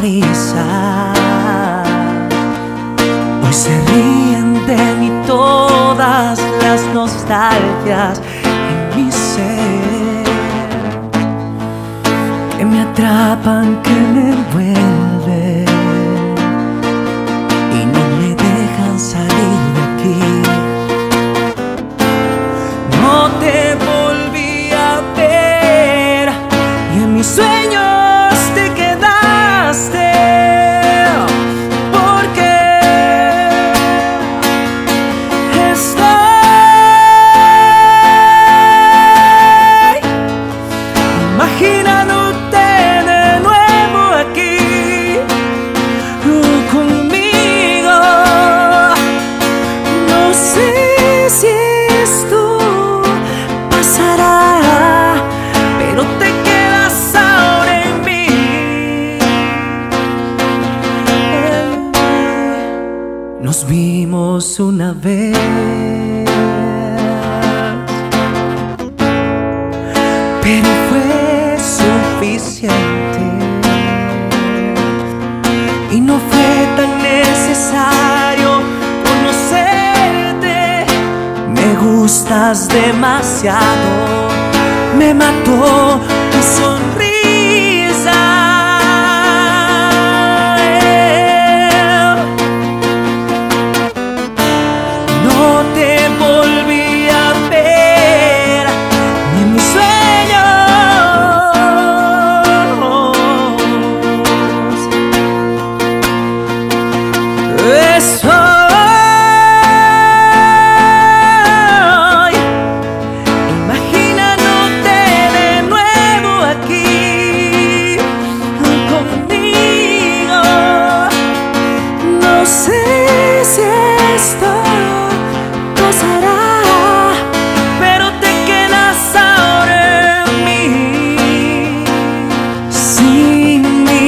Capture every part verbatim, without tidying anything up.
risa. Hoy se ríen de mí todas las nostalgias en mi ser, que me atrapan, que me envuelven y no me dejan salir de aquí. No te volví a ver y en mis sueños te quedaste, porque estoy imaginándote de nuevo aquí conmigo. No sé si esto pasará, pero te quedas ahora en mí. Nos vimos una vez, pero fue suficiente y no fue tan necesario conocerte. Me gustas demasiado, me mató tu sonrisa. No te volví a ver ni en mis sueños. Estoy imaginándote de nuevo aquí conmigo. No sé si esto pasará, pero te quedas ahora en mí, sin mí.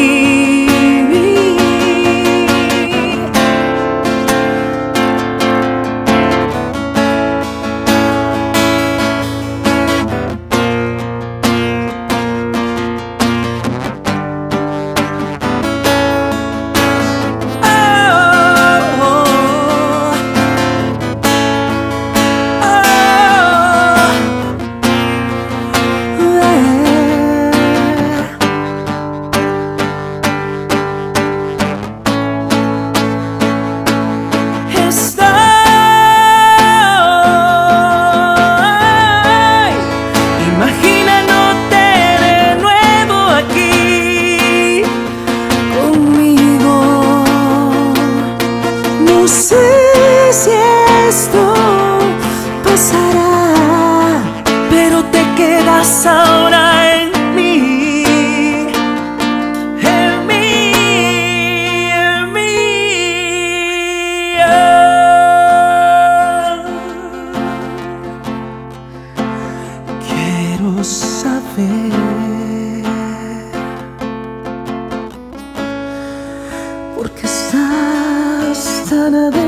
No sé si esto pasará, pero te quedas ahora en mí, en mí, en mí. Oh. Quiero saber por qué estás tan adentro